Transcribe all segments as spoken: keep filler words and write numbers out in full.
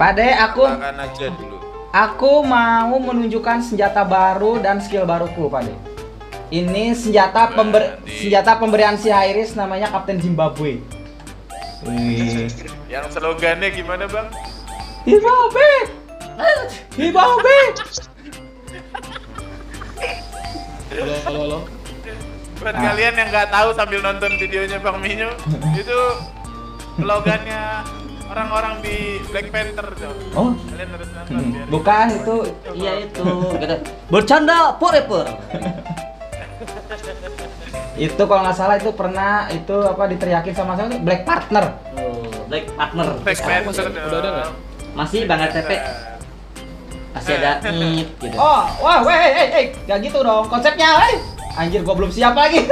Pade, aku Makan aja dulu. aku mau menunjukkan senjata baru dan skill baruku, Pade. Ini senjata pember senjata pemberian si Iris namanya Kapten Zimbabwe. Wih. Yang slogannya gimana, Bang? Zimbabwe. Zimbabwe. Halo, halo, halo. Buat Ah. kalian yang nggak tahu sambil nonton videonya Bang Minyo, itu slogannya orang-orang di Black Panther, Cok. Oh, Kalian harus nonton hmm, biar bukan itu. Iya itu. Gitu. Bercanda forever. Itu kalau nggak salah itu pernah itu apa diteriakin sama saya tuh Black Partner. Oh, Black Partner. Black Panther Masih- dong. udah ada nggak? Masih Bang R T P. Masih ada it gitu. Oh, wah, weh, eh, eh, gak gitu dong konsepnya, weh. Anjir, gua belum siap lagi.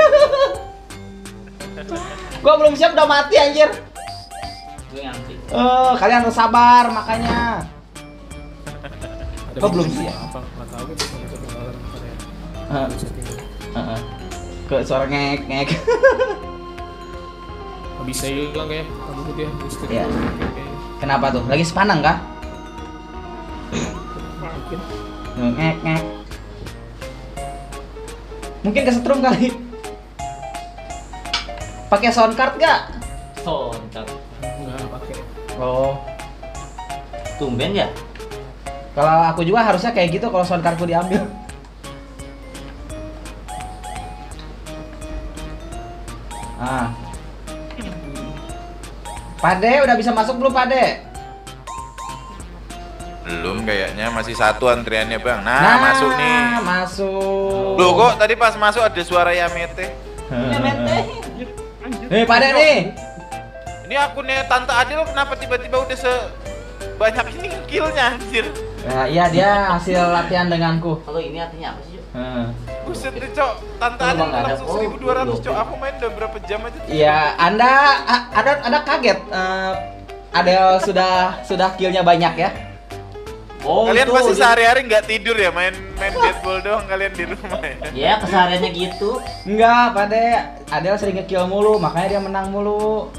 Gua belum siap udah mati anjir. Gue ngerti. Eh, kalian harus sabar makanya. Ada Kok belum misi siap? Apa? Nggak tahu gue cuma ikut pengalaman ntar ya. Heeh. Setting. Heeh. Ke suara ngek ngek. Nggak bisa hilang kayak kabur dia. Listrik. Iya. Oke. Kenapa tuh? Lagi sepanang kah? Mungkin. Ngek ngek. Mungkin kesetrum kali. Pakai sound card gak? Sontak. Nggak pakai. Oh. Tumben ya? Kalau aku juga harusnya kayak gitu kalau sound cardku diambil. Ah. Pade udah bisa masuk belum, Pade? Belum kayaknya, masih satu antriannya, Bang. Nah, masuk nih. Masuk. Loh, kok tadi pas masuk ada suara Yamete? Eh, Pade nih. Ini akunnya Tante Adil kenapa tiba-tiba udah sebanyak ini killnya, anjir? Nah, iya dia hasil latihan denganku. Kalau ini artinya apa sih, Yuk? Heeh. Buset deh, Cok. Tante Oh, Adil Bang, ada. langsung Oh, seribu dua ratus, belum. Cok. Aku main udah berapa jam aja? Iya, Anda a- ada ada kaget. Eh, ada sudah sudah killnya banyak ya. Oh, Kalian itu pasti dia- sehari-hari nggak tidur ya, main main deadball doang kalian di rumah ya? Ya, kesehariannya gitu. Enggak, Pade. Adel sering nge-kill mulu, makanya dia menang mulu.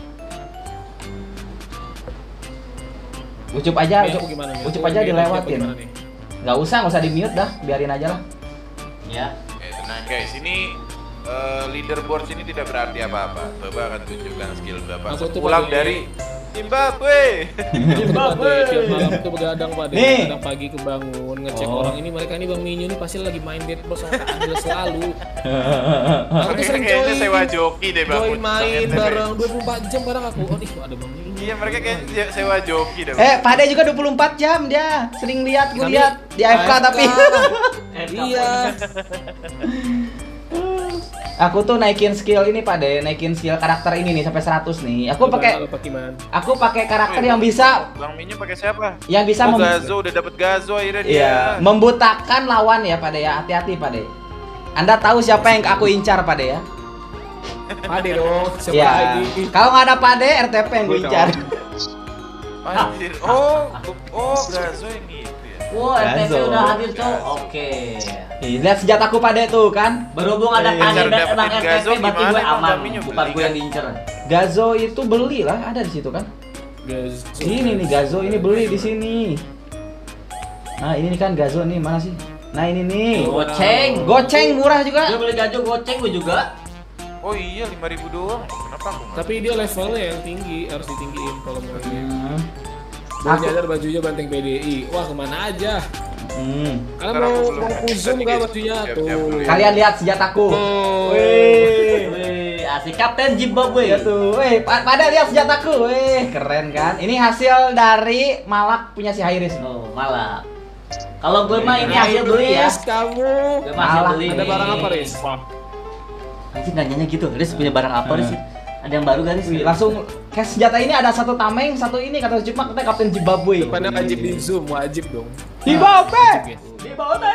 Ucup aja, Ini ucup, aku gimana nih? ucup Aku aja ini dilewatin. gimana nih? Nggak usah, nggak usah di mute dah, biarin aja lah. Ya. Oke, tenang guys, ini eh, leaderboard sini tidak berarti apa-apa. Bapak akan tunjukkan skill Bapak Aku tuh pulang pakai- dari Zimbabwe. Zimbabwe. Tiap malam tuh begadang Pak, Nih. begadang pagi kebangun ngecek Oh. orang ini, mereka ini Bang Minyo nih pasti lagi main deadball sama Kak Adil selalu. Aku tuh sering Kayaknya join, sewa joki deh, Bang. join main bareng dua puluh empat jam bareng aku. Oh, nih kok ada Bang Minyo. Iya, mereka kayak se- sewa joki deh. Eh, Pade juga dua puluh empat jam dia. Sering lihat, gue Kami- lihat di A F K A F K. tapi. Iya. Aku tuh naikin skill ini, Pade, naikin skill karakter ini nih sampai seratus nih. Aku pakai Coba, pakai man. aku pakai karakter yang bisa Bang Minyo pakai siapa? yang bisa Oh, mem- Gazo udah dapet Gazo akhirnya dia. Iya, membutakan lawan ya, Pade ya. Hati-hati, Pade. Anda tahu siapa yang aku incar, Pade ya? Pade dong, siapa Iya. lagi? Kalau nggak ada Pade, R T P yang gue Gue incar. Anjir. Oh, oh Gazo yang gitu ya. Wow, R T P Gazo. udah hadir, Cok. Oke. Ih, lihat senjataku, Pade tuh kan. Berhubung ada Iya. Pade Cara dan dapetin Bang R T Gazo P, berarti gimana gue emang aman. Bang Minyo Bukan beli gue yang kan? diincer. Gazo itu beli lah, ada di situ kan. Guys, Ini nih Gazo ini beli di sini. Nah, ini nih kan Gazo nih, mana sih? Nah, ini nih. Goceng. Goceng murah Gue juga. beli gajo goceng gue juga. Oh iya, lima ribu doang. Kenapa aku nggak? tapi dia levelnya yang tinggi, harus ditinggiin kalau mau ini. Hmm. Gue Aku- nyadar bajunya banteng P D I. Wah, kemana aja? Hmm. Kalian Ntar mau aku belum mau lihat. kuzum Tadi gak guys, bajunya siap, tuh? siap dulu ya. Kalian lihat senjataku. Oh. Wih. Wih, asik Kapten Zimbabwe. Ya tuh, weh, pa- pada lihat senjataku, weh, keren kan? Ini hasil dari Malak punya si Hairis. Oh, malah. Kalau gue mah ini hasil beli ya. Riz, kamu. Gue mah hasil Malah, beli. Ada nih. barang apa, Riz? Anjir nanyanya gitu. Riz punya barang apa, Riz? Ada yang baru gak, Riz? Wih, langsung kayak senjata ini ada satu tameng, satu ini kata cuma katanya Kapten Zimbabwe. Depannya wajib di zoom, wajib dong. Zimbabwe. Wajib ya? Zimbabwe.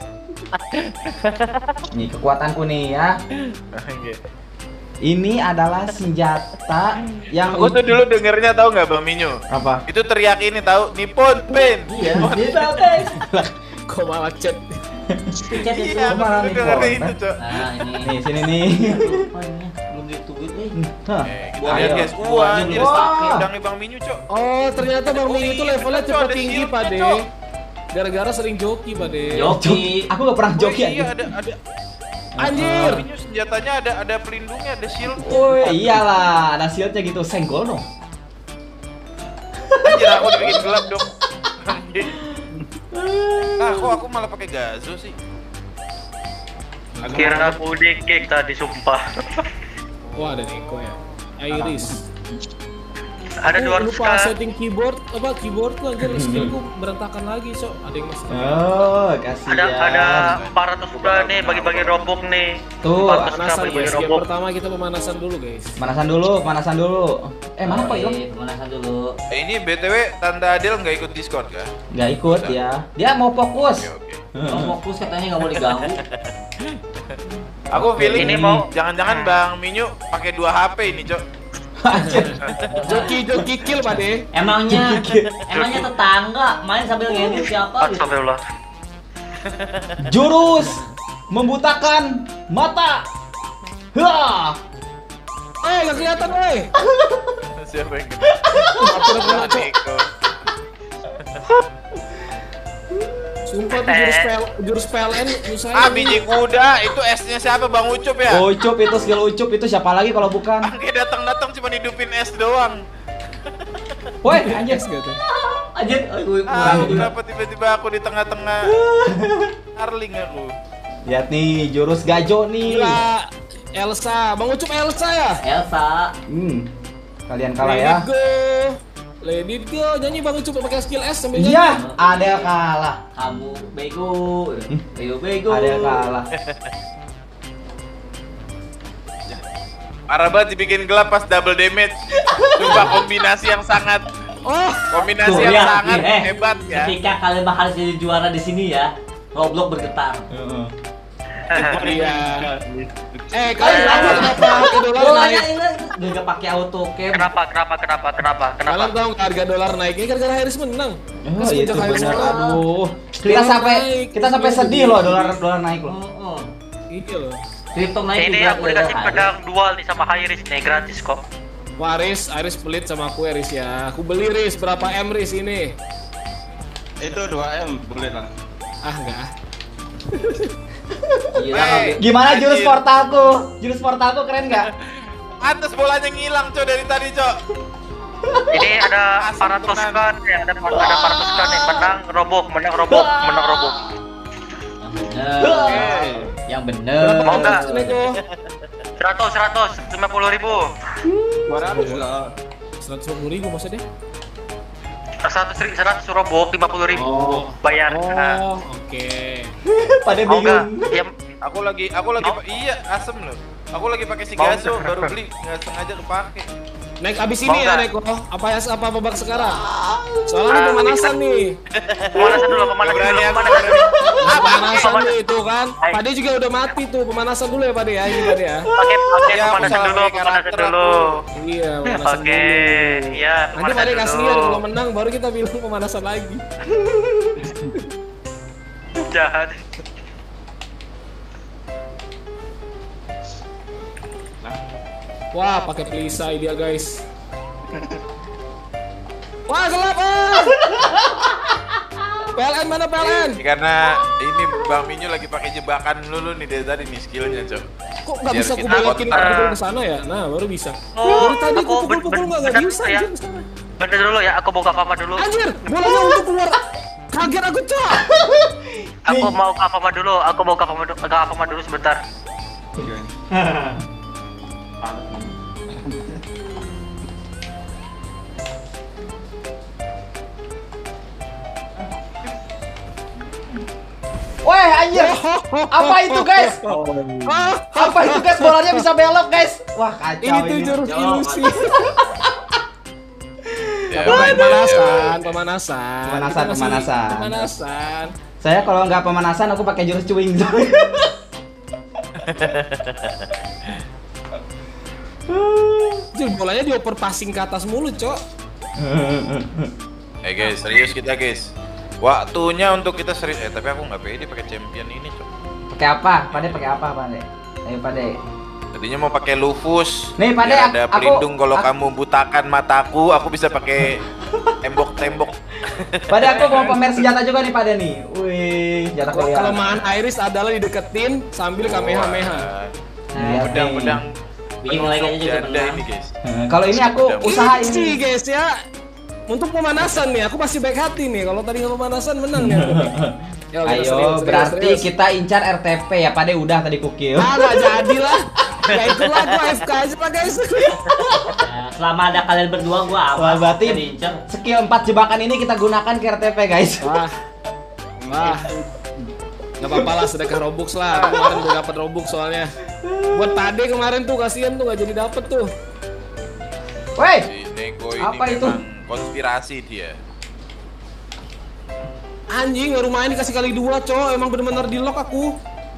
Nih kekuatanku nih ya. Oke. Ini adalah senjata yang Aku tuh dulu dengernya tahu nggak Bang Minyo? apa? Itu teriak ini tahu Nippon Pain. Iya. Zimbabwe. Kok malah chat? Chat itu. Iya, aku Malah tuh Nippon, dengernya itu, kan? Cok. Nah, ini. Nih sini nih. Oh, ini belum ditutup eh. Hah. Eh, kita Ayo. lihat guys. Wah, Wah, ini anjir, wah. udangnya Bang Minyu, Cok. Oh, ternyata Bang Minyu itu levelnya Cok, cepet ada tinggi, shieldnya, Pak De. Cok. Gara-gara sering joki, Pak De. Joki. Aku gak pernah Oh, joki iya, anjing. ada ada Anjir. Bang Minyu senjatanya ada ada pelindungnya, ada shield. Oh iyalah, ada shieldnya gitu, senggol dong. Anjir, aku dibikin gelap dong. Anjir. Ah, kok aku malah pakai gazo sih? Agak Kira aku dikik tadi sumpah. Wah, ada Neko ya. Iris. Ada Aku dua ratus lupa kan. setting keyboard, apa keyboardku anjir skillku berantakan lagi, Cok. Ada yang masih. Oh, kasihan. Ada ada empat ratus udah nih bagi-bagi robok nih. Tuh, empat ratus Pemanasan bagi-bagi guys. Game robok. pertama kita pemanasan dulu, guys. Pemanasan dulu, pemanasan dulu. Eh, mana kok hilang? Oke, pemanasan dulu. Eh, ini B T W Tante Adel nggak ikut Discord kah? Gak ikut ya. Dia mau fokus. Oke, oke. Kalau fokus katanya nggak mau diganggu. Aku feeling Ini mau- jangan-jangan Bang Minyu pakai dua H P ini, Cok. Anjir. Joki joki kill, Pak De. Emangnya, emangnya tetangga main sambil ngedit siapa gitu? Astagfirullah. Jurus membutakan mata. Hah. Eh, gak kelihatan, woi. Siapa yang Aku udah kena, Cok. Neko. Sumpah tuh jurus P L, jurus P L N nyusahin. Ah, biji kuda, itu S-nya siapa Bang Ucup ya? Ucup itu skill Ucup itu siapa lagi kalau bukan? Oke, datang-datang cuma hidupin es doang. Woi, anjir. gitu. Anjir, aduh, Ah, kurang. kenapa tiba-tiba aku di tengah-tengah Arling aku? Lihat nih, jurus gajo nih. Gila. Elsa, Bang Ucup Elsa ya? Elsa. Hmm. Kalian kalah Let ya. it go. Let it go. Nyanyi Bang Ucup pakai skill S sambil nyanyi. Iya, ada kalah. Kamu bego. Bego bego. Ada kalah. Parah banget dibikin gelap pas double damage. Coba kombinasi yang sangat Oh, kombinasi Tuh, yang lihat, sangat nih, eh. hebat ya. Ketika kalian bakal jadi juara di sini ya, Roblox bergetar. Heeh. iya. Eh, kalian tahu kenapa harga dolar Bolanya naik? ini nggak pakai auto cam. Kenapa? Kenapa? Kenapa? Kenapa? Kenapa? Kalian tahu nggak harga dolar naiknya gara-gara Harris menang. Oh, Kan itu semenjak Harris benar. menang. Aduh. Kita Dolar sampai naik, kita sampai rupiah sedih jadi. loh dolar dolar naik loh. Oh, oh. Iya loh. Kripto naik Ini juga aku gara-gara dikasih Harris. pedang dual nih sama Iris nih gratis kok. Wah, Riz, Aris pelit sama aku ya, Riz ya. Aku beli Riz, berapa M Riz ini? Itu dua M boleh lah. Ah, enggak ah. Gila, Hey. Gimana jurus Anjir. portalku? Jurus portalku keren nggak? Atas bolanya ngilang, Cok, dari tadi, Cok. Ini ada Asam empat ratus tenan. kan ya, ada ada empat ratus kan nih. Menang robok, menang robok, menang robok. Yang bener. Yang bener. Mau nggak? Neko. Seratus, seratus, lima puluh ribu. dua ratus lah. seratus lima puluh ribu maksudnya? Seratus ribu, seratus robok, lima puluh ribu. Oh. Bayar. Nah, Oh, oke. Pada mau nggak? bingung. Ya, Aku lagi aku lagi Mau? iya, asem loh. Aku lagi pakai si Mau? gazo, baru beli, nggak sengaja kepake. Naik abis Mau ini ya, nggak? Neko. Apa ya apa babak sekarang? Soalnya ini pemanasan nih. pemanasan dulu, pemanasan Nggak dulu, berani aku, pemanasan nggak dulu. berani. Ah, pemanasan Pemanasan. nih itu kan. Hai. Pade juga udah mati tuh. Pemanasan dulu ya, Pade ya. Ini Pade ya. Pakai pakai Ya, aku pemanasan salah dulu, pakai pemanasan karakter dulu. Iya, pemanasan Oke, dulu. iya, Nanti pemanasan Pade dulu. kasihan kalau menang baru kita bilang pemanasan lagi. Jahat. Wah, pakai pelisai dia, guys. Wah, gelap ah. P L N mana P L N? Karena ini Bang Minyu lagi pakai jebakan dulu nih dari tadi nih skillnya, Cok. Kok nggak Biar bisa aku kita belokin kontak. pukul ke sana ya? Nah, baru bisa. Oh, Dari tadi aku aku pukul-pukul ben- nggak ben- nggak bisa ya. anjir ke sana. Bentar dulu ya, aku buka kamar dulu. Anjir, bolanya untuk keluar. Kaget aku, Cok. Aku mau ke kamar dulu, aku mau ke kamar dulu, ke kamar dulu sebentar. Weh, anjir. Apa itu, guys? Ah, Apa itu, guys? Bolanya bisa belok, guys. Wah, kacau ini tuh ini. jurus ilusi. Ya, Pemanasan, pemanasan. Pemanasan, Kita masih pemanasan. Pemanasan. Saya kalau nggak pemanasan aku pakai jurus cuing. Jul, bolanya dioper passing ke atas mulu, Cok. Eh guys, serius kita guys. Waktunya untuk kita serius. Eh tapi aku nggak pede pakai champion ini, Cok. Pakai apa? Pade pakai apa, Pade? Ayo, Pade. Tadinya mau pakai lufus. Nih, Pak De, biar ada aku- pelindung kalau aku- kamu butakan mataku, aku bisa pakai tembok-tembok. Pak De, aku mau pamer senjata juga nih Pak De nih. Wih, senjata kuliah. Kelemahan Iris adalah dideketin sambil kamehameha. Iya, Pedang-pedang Bikin lagi aja juga janda pernah. ini guys. Hmm, kalau ini aku usaha Sih ini. guys ya. Untuk pemanasan nih, aku masih baik hati nih. Kalau tadi nggak pemanasan menang nih aku nih. Yo, kita Ayo, serius, serius, berarti serius. kita incar R T P ya Pak De, udah tadi kukil. Ah, nggak jadi lah. Ya itulah gua F K aja lah guys. Nah, selama ada kalian berdua gua apa? Wah, berarti Jadi incer. skill empat jebakan ini kita gunakan ke R T P guys. Wah. Wah. Gak apa-apa lah, sedekah Robux lah. Aku kemarin udah dapat Robux soalnya. Buat Pade kemarin tuh kasihan tuh gak jadi dapet tuh. Woi, Si Nego ini Apa itu? memang konspirasi dia. Anjing, rumah ini kasih kali dua, cowok. Emang bener-bener di lock aku.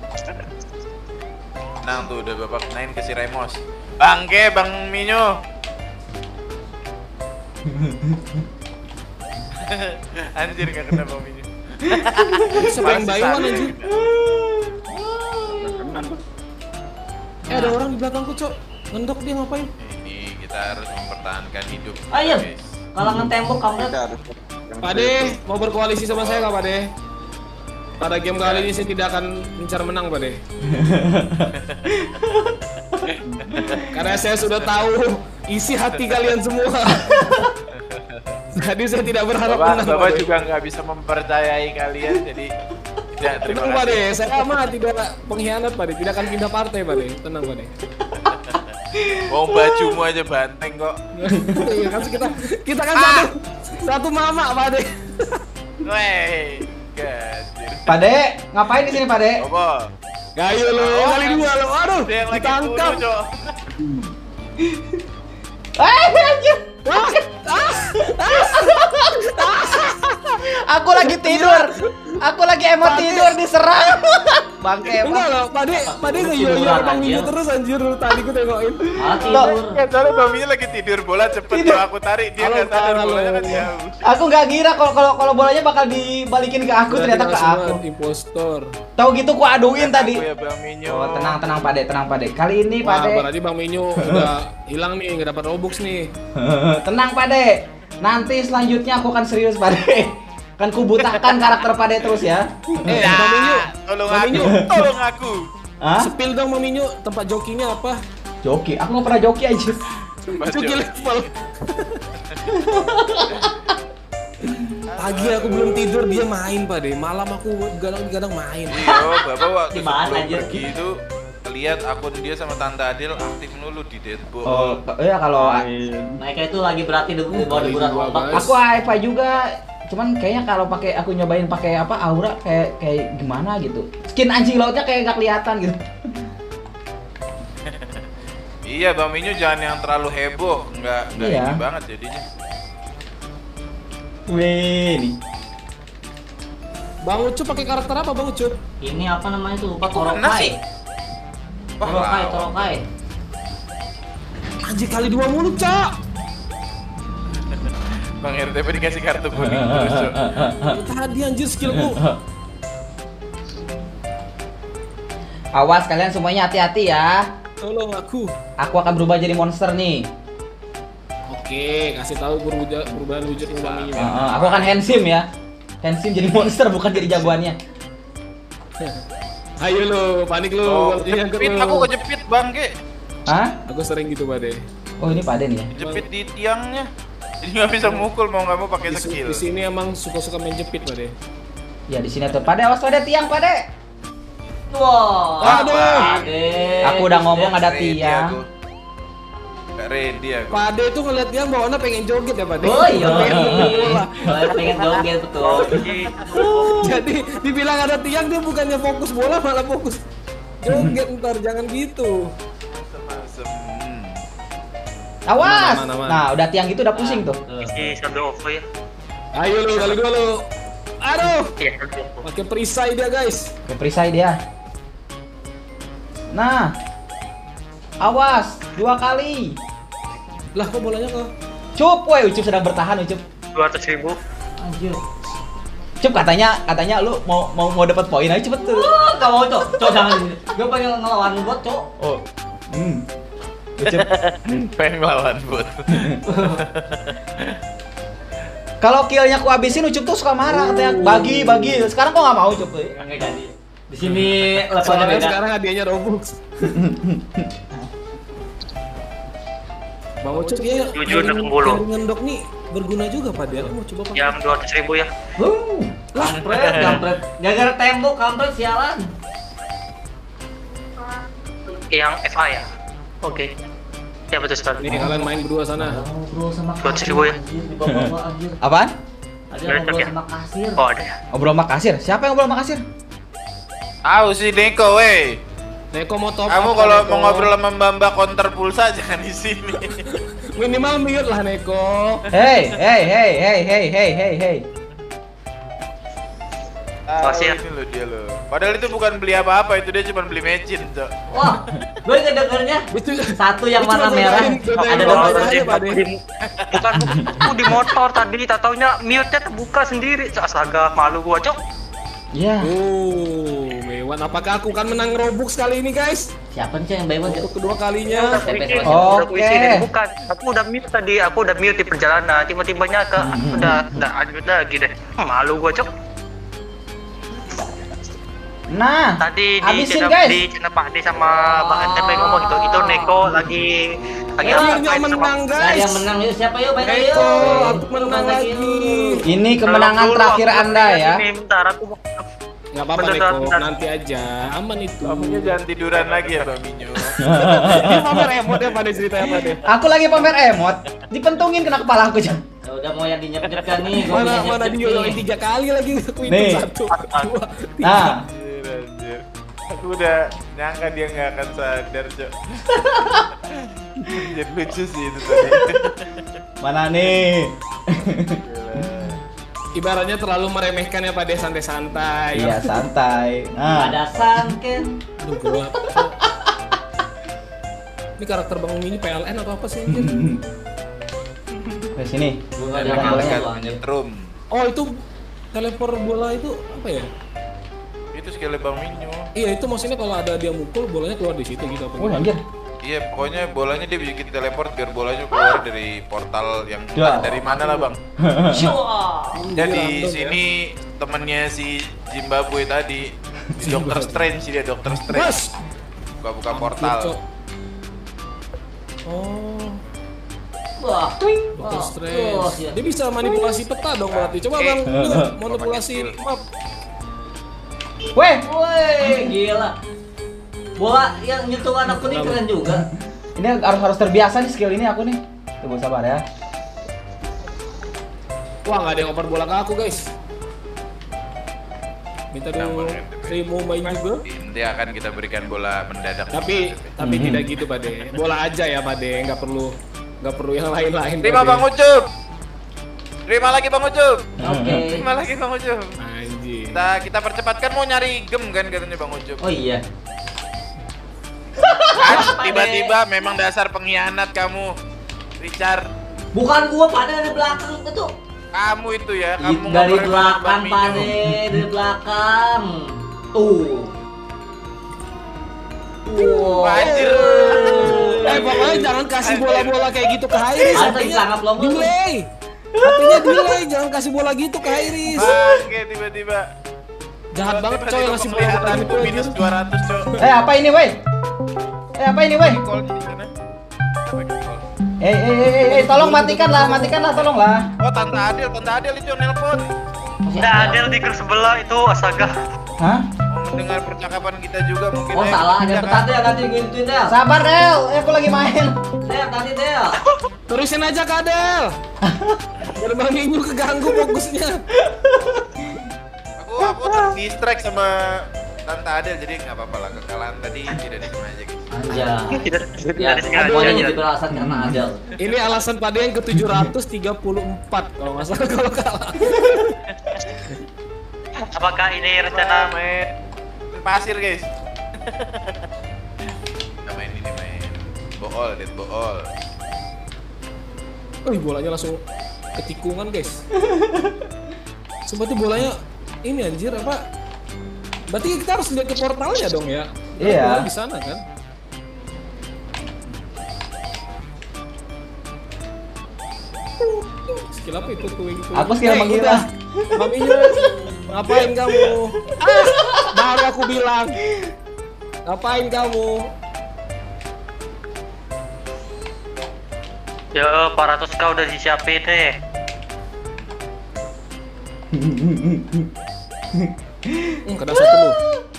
Tenang tuh udah babak naik ke si Remos. Bangke Bang Minyo. Anjir gak kena Bang Minyo. Siapa yang bayuan anjing? Eh, ada orang di belakangku, cok. Ngendok dia ngapain? Ini kita harus mempertahankan hidup. Ayo, guys. kalangan tembok kamu. Kita harus. Pade, mau berkoalisi sama saya gak, Pade? Pada game kali ini saya tidak akan mencar menang, Pade. Karena saya sudah tahu isi hati kalian semua. Jadi saya tidak berharap Bapak, menang, Bapak Pade. juga nggak bisa mempercayai kalian, jadi tidak terima Tenang, kasih. Pade. Saya mah tidak pengkhianat, Pade. Tidak akan pindah partai, Pade. Tenang, Pade. Mau bajumu aja banteng kok. Iya kan kita kita kan satu satu mama, Pade. Weh, gajir. Pak De, ngapain di sini Pak De? Apa? Gayo lo, kali dua lo. Aduh, Dia yang lagi ditangkap. bunuh, Cok. Eh, anjir. Aku lagi tidur. Aku lagi emot tidur diserang. Bangke Enggak Pak. loh, Pade, Pade ngeyo-yo Tiduran Bang Minyo aja. terus anjir tadi gue tengokin. Ah, tidur. Ya, soalnya Bang Minyo lagi tidur bola cepet Tidur. tuh aku tarik dia Halo, nggak sadar halo. bolanya kan jauh. Aku nggak ngira kalau kalau kalau bolanya bakal dibalikin ke aku, ternyata ke aku. Impostor. Tahu gitu ku aduin tadi. Aku ya Bang Minyo. Oh, tenang tenang Pak De, tenang Pak De. Kali ini Pak Wah, De. berarti Bang Minyo udah hilang nih, nggak dapat Robux nih. Tenang Pak De. Nanti selanjutnya aku akan serius Pak De. Kan ku butakan karakter Pak De terus ya. Eh, Ya, Bang Minyo, tolong Bang aku, Minyo. tolong aku. Hah? Spill dong Bang Minyo, tempat jokinya apa? Joki. Aku nggak pernah joki aja. Joki level. Pagi aku belum tidur, dia main Pak De. Malam aku gadang-gadang main. Iya, Bapak waktu Gimana, sebelum anjir? pergi itu lihat akun dia sama Tante Adil aktif dulu di Deadpool. Oh, ya kalau Mereka itu lagi berarti di di bawah liburan Dua, ombak. guys. aku A F A juga. Cuman kayaknya kalau pakai aku nyobain pakai apa aura kayak kayak gimana gitu. Skin anjing lautnya kayak gak kelihatan gitu. Iya, Bang Minyo jangan yang terlalu heboh, nggak nggak Iya. ini banget jadinya. Wih, nih. Bang Ucup pakai karakter apa Bang Ucup? Ini apa namanya tuh? Lupa Mana sih? Torokai. Wah, Torokai, wow. Torokai. Anjir kali dua mulu, Cak. Bang R T P dikasih kartu kuning terus, Cok. Tadi anjir skillku. Awas kalian semuanya hati-hati ya. Tolong aku. Aku akan berubah jadi monster nih. Oke, kasih tahu perubahan perubahan wujud Bang Minyo. Uh, uh, aku akan handsome ya. Handsome jadi monster bukan jadi jagoannya. Ayo lo, panik lo. Oh, kalau jadi angker kejepit, lo. aku kejepit Bang, Ge. Hah? Aku sering gitu, Pak De. Oh ini Pak De nih ya. Kejepit di tiangnya. Jadi nggak bisa mukul mau nggak mau pakai Di, skill. di sini emang suka-suka main jepit, Pak De. Ya di sini tuh. Pak De, awas tuh ada tiang Pak De. Wah. Aduh. Ade. Aku udah ngomong ada Ready tiang. aku. Nggak ready aku. Pak De tuh ngeliat dia bawaannya pengen joget ya, Pak De. Oh iya. Pengen bola. Saya pengen joget betul. Jadi dibilang ada tiang dia bukannya fokus bola malah fokus joget ntar jangan gitu. Asem. Hmm. Awas. Aman, aman, aman. Nah udah tiang gitu udah pusing tuh. Si sambil OVO ya. Ayo lo kali dua lo. Aduh, Iya, sambil OVO. pakai perisai dia guys. Ke perisai dia. Nah. Awas, dua kali. Lah kok bolanya kok? Cup, woi, Ucup sedang bertahan, Ucup. dua ratus ribu. Anjir. Cup katanya, katanya lu mau mau mau dapat poin aja cepet tuh. Wah, gak mau cok. Cok jangan. Gue pengen ngelawan bot cok. Oh. Hmm. Ucup. Pengen ngelawan bot. Kalau killnya ku habisin, Ucup tuh suka marah katanya bagi bagi. Sekarang kok nggak mau Ucup? Enggak jadi. Di sini levelnya Soalnya beda. sekarang hadiahnya Robux. Bang Ucup ya, Tujuh enam puluh. ngendok nih berguna juga Pak Del. Mau coba pakai? Jam dua ratus ribu ya. Huh. Kampret, kampret. Gara-gara tembok kampret sialan. Yang F A ya. Oke. Ya betul sekali. Nih kalian main berdua sana. Ngobrol sama Dua ratus ribu ya. anjir, di bawah-bawah anjir. Apaan? Ada yang ngobrol sama kasir. Oh ada ya. Ngobrol sama kasir. Siapa yang ngobrol sama kasir? Tahu si Neko, weh. Neko mau top Kamu up, kalau Neko. mau ngobrol sama Mbak counter pulsa jangan di sini. Minimal mute lah Neko. Hey, hey, hey, hey, hey, hey, hey, hey. Ah, Makasih ya. ini loh dia loh. Padahal itu bukan beli apa-apa, itu dia cuma beli mecin, Cok. Wah, gue ngedengernya Itu satu yang itu warna bedain- merah, bedain ada doang dua aja, Pak De. Di- bukan aku di motor tadi, tak taunya mute-nya terbuka sendiri. Astaga, malu gua, Cok. Ya. Oh, Mewan, apakah aku kan menang Robux kali ini, guys? Siapa nih yang bayar Untuk kedua kalinya. T P Oke. S Udah aku isi nih. Bukan, aku udah mute tadi, aku udah mute di perjalanan. Tiba-tibanya ke udah udah lanjut lagi deh. Malu gua, Cok. Nah, Tadi di habisin channel, guys. di channel Pak D sama Bang N T P ngomong gitu, itu Neko lagi lagi Ayo, apa? yang Sama- menang, Gak ada guys. yang menang yuk, siapa yuk, bayar Neko, yuk. aku menang lagi. Ini kemenangan Dulu, terakhir aku Anda lihat ya. Ini, bentar, aku mau Nggak apa-apa Bentar, Neko, bentar. nanti aja. Aman itu. Kamunya jangan tiduran lagi ya, Bang Minyo. Ini pamer emot ya pada ceritanya Pak De. Aku lagi pamer emot, dipentungin kena kepala aku, Cok. Ya udah mau yang dinyep-nyep kan nih, gua Mana punya mana nyep-nyep dia nih. tiga kali lagi aku Nih. itu satu, dua, tiga. Nah, Anjir, anjir. Aku udah nyangka dia nggak akan sadar, Cok. Jadi lucu sih itu tadi. mana nih? Ibaratnya terlalu meremehkan ya Pak De, santai-santai. Iya, santai. Nah, Ada sanken. Aduh, gelap. Ini karakter Bang Umi ini P L N atau apa sih anjir? ke sini. Gua Jangan nggak ada yang boleh. tahu, anjir. Nyetrum. Oh itu teleport bola itu apa ya? Itu skillnya Bang Minyo. Iya itu maksudnya kalau ada dia mukul bolanya keluar di situ gitu apa Oh, gimana? anjir. Iya, pokoknya bolanya dia bikin teleport biar bolanya keluar dari portal yang Ya. entah dari mana lah, Bang. Syuah. Jadi Random, sini temennya si Zimbabwe tadi, si Doctor Strange dia Doctor Bas! Strange. Buka-buka portal. Cok. Oh, Wah. Doctor Wah. Strange. Oh, iya. Dia bisa manipulasi peta dong berarti. Coba Bang, Eh. manipulasi map. Weh, Woi, gila. Bola yang nyentuh anakku nih keren juga. ini harus harus terbiasa nih skill ini aku nih. Tunggu sabar ya. Wah nggak ada yang oper bola ke aku guys. Minta dulu saya mau main juga. Nanti akan kita berikan bola mendadak. Tapi tapi Mhm. tidak gitu Pak De. Bola aja ya Pak De, nggak perlu nggak perlu yang lain-lain. Terima Pak De. Bang Ucup. Terima lagi Bang Ucup. Oke. Terima lagi Bang Ucup. Anjir. Kita kita percepatkan mau nyari gem kan katanya Bang Ucup. Oh iya. Kan tiba-tiba memang dasar pengkhianat kamu, Richard. Bukan gua pada dari belakang itu. Kamu itu ya, It- kamu dari ngobrol sama belakang Bang Minyo. Pade, dari belakang. Tuh. Wow. Anjir. Eh pokoknya jangan kasih bola-bola kayak gitu ke Iris. Ada Artinya sangat lomba. delay. Artinya delay, jangan kasih bola gitu ke Iris. Oke, tiba-tiba. Jahat banget coy yang ngasih bola ke pemeliharaan itu minus dua ratus, Cok. Eh, apa ini, woi? Eh, apa ini, woi? Call-nya di sana. Apa call? Eh, eh, eh, eh, eh, tolong matikan lah, matikan lah, tolong lah. Oh, Tante Adel, Tante Adel itu yang nelpon. Nah, ada di grup sebelah itu astaga. Hah? Mau mendengar percakapan kita juga mungkin. Oh eh. salah, ada Iya petat ya nanti gituin Del. Sabar, Del. Eh, aku lagi main. Del, tadi Del. Terusin aja Kadel. Biar Bang Minggu keganggu fokusnya. Aku aku terdistract sama Tante Adel jadi nggak apa-apa lah, kekalahan tadi tidak disengaja gitu. Anjay. Tidak Ya, tidak disengaja semuanya ya. jadi beralasan karena Adel. Ini alasan Pak De yang ke tujuh ratus tiga puluh empat kalau nggak salah kalau kalah. Apakah ini rencana main pasir guys. Kita main ini main bool, dead bool. Wih bolanya langsung ketikungan guys. Sumpah tuh bolanya ini anjir apa? Berarti kita harus lihat ke portalnya dong ya? Iya. Bola di sana kan? Skill apa itu tuing tuing? Aku skill Eh, mengira. Maminya, ngapain kamu? Ah, baru aku bilang. Ngapain kamu? Ya, empat ratus k udah disiapin deh. Hmm, kena satu lu.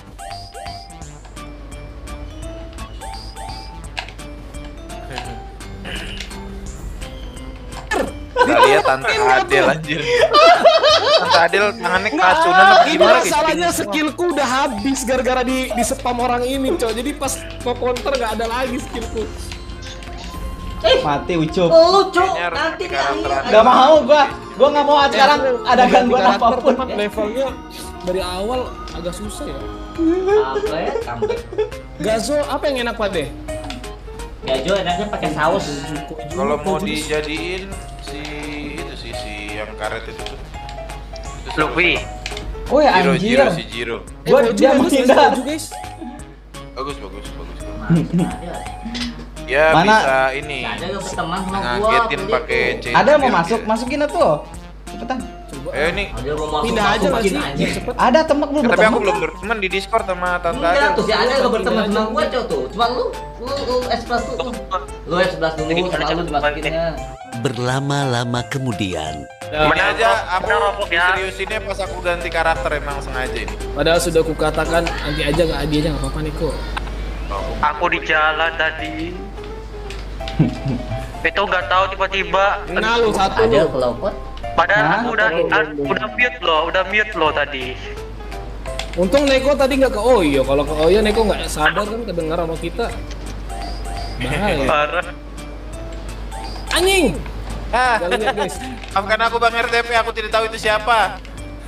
Kita lihat Tante Adel anjir. Tante Adel tangannya keracunan apa Ini gimana guys? masalahnya skillku udah habis gara-gara di di spam orang ini, coy. Jadi pas mau counter nggak ada lagi skillku. Mati Ucup. Lu cuk, Kayaknya harus nanti pakai karakter nih. aneh. Gak mau gua. Gua nggak mau sekarang ada Ganti gangguan karakter, apapun. teman, levelnya dari awal agak susah ya. Apa ya? Comeback. Gazo apa yang enak Pak deh? Ya Jo, enaknya pakai saus. Kalau mau dijadiin si itu sih si yang karet itu tuh. Itu Luffy. Oh ya Jiro, anjir. Jiro, si Jiro. Gua dia menghindar. guys. Bagus, bagus, bagus. Ada. Ya Mana? bisa ini. Ada yang berteman sama gua. Ngagetin pelit pakai tuh. chain. Ada yang mau biar masuk, dia- masukin tuh. Cepetan. Ayo nih. Ada yang mau masuk. Pindah aja aku lah bikin sih. aja. Cepet. Ada temen belum Tapi aku berteman. belum berteman di Discord sama Tante Enggak Adel. tuh, si ada yang berteman Pindah sama aja. gua cok tuh. Cuma lu, lu, lu S plus tuh. tuh. Lu S plus dulu, sama lu dimasukinnya. Berlama-lama kemudian. Ini aja aku Bener, Robok, ya. seriusinnya pas aku ganti karakter emang sengaja ini. Padahal sudah kukatakan nanti aja nggak Adi aja nggak apa-apa nih kok. Aku di jalan tadi. Itu nggak tahu tiba-tiba. Nah lu satu Ada lu. kelopot. Padahal Hah? aku udah udah mute loh, udah mute loh tadi. Untung Neko tadi nggak ke Oyo. Kalau ke Oyo Neko nggak sadar kan kedengar sama kita. Bahaya. Parah. Anjing. Ah, Jangan lihat guys. maafkan aku Bang R T P, aku tidak tahu itu siapa.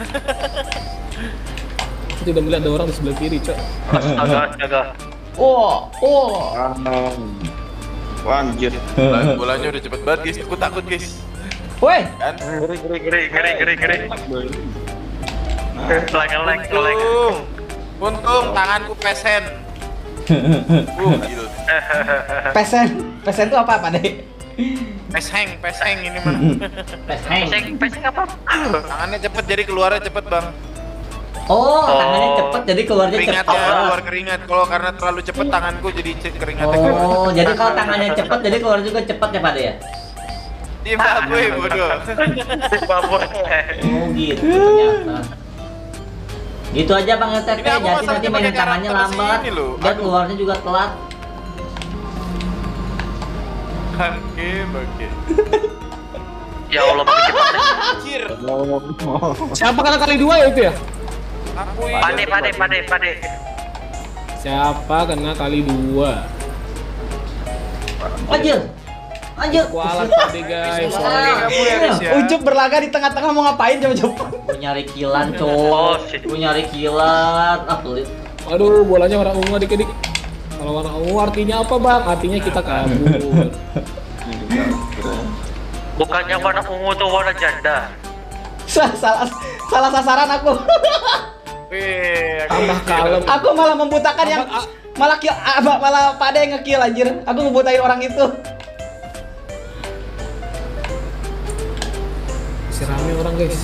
Aku tidak melihat ada orang di sebelah kiri, cok. Astaga, astaga. Oh, oh. Wah, anjir. Bola- Bolanya udah cepet banget guys, aku takut guys. Woi, Kan? Ngeri, ngeri, ngeri, ngeri, ngeri. Ngeleng, ngeleng, ngeleng. Untung, untung tanganku pesen. Uh, gitu. pesen. Pesen itu apa, Pak Dek? Peseng, peseng ini mah. Peseng. Peseng, peseng apa? Tangannya cepet jadi keluarnya cepet bang. Oh, tangannya Oh. cepet jadi keluarnya Keringatnya cepet. keluar keringat. Kalau karena terlalu cepet tanganku jadi ce- keringatnya keluar. Oh, jadi kalau tangannya cepet jadi keluar juga cepet ya Pak De ya? Di gue bodoh. Babon. Oh gitu ternyata. Gitu aja Bang R T P, Ini aku jadi masalahnya nanti pakai mainin tangannya karakter lambat sini loh. dan Aduh. keluarnya juga telat. Oke, oke. Ya Allah, makin cepat. Anjir, Siapa kena kali dua ya itu ya? aku Pade, pade, pade, pade. Siapa kena kali dua? Anjir. Anjir. Kualat tadi guys. Ah, kamu ya, Riz, ya. Ucup berlaga di tengah-tengah mau ngapain coba-coba? Gue nyari kilan, Oh, cowok. shit. Gue nyari kilan. Ah, pelit. Aduh, bolanya warna ungu adik-adik. Kalau warna ungu artinya apa bang? Artinya kita kabur. Bukannya warna ungu tuh warna janda. Salah, salah, salah sasaran aku. Wih, aku- Tambah kalem. Aku malah membutakan yang malah kill, ah, malah Pak De yang nge-kill anjir. Aku ngebutain orang itu. Si rame orang guys.